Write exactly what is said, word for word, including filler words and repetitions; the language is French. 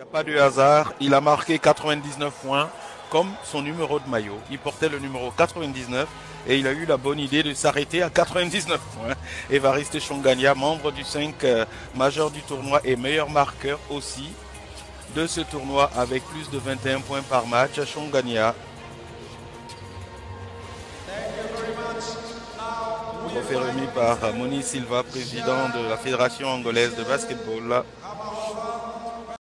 n'y a pas de hasard. Il a marqué quatre-vingt-dix-neuf points comme son numéro de maillot. Il portait le numéro quatre-vingt-dix-neuf et il a eu la bonne idée de s'arrêter à quatre-vingt-dix-neuf points. Évariste Chongania, membre du cinq euh, majeur du tournoi et meilleur marqueur aussi de ce tournoi avec plus de vingt et un points par match. Chongania. Trophée remis par Moni Silva, président de la Fédération angolaise de basketball.